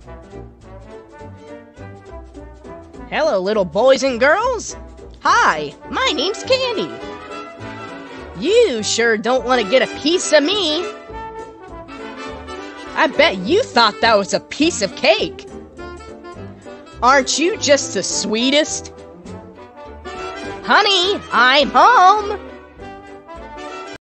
Hello, little boys and girls. Hi, my name's Candy. You sure don't want to get a piece of me. I bet you thought that was a piece of cake. Aren't you just the sweetest? Honey, I'm home.